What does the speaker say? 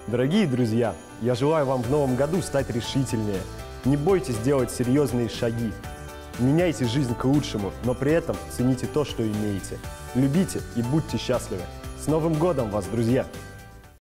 Дорогие друзья, я желаю вам в новом году стать решительнее. Не бойтесь делать серьезные шаги. Меняйте жизнь к лучшему, но при этом цените то, что имеете. Любите и будьте счастливы. С Новым годом вас, друзья!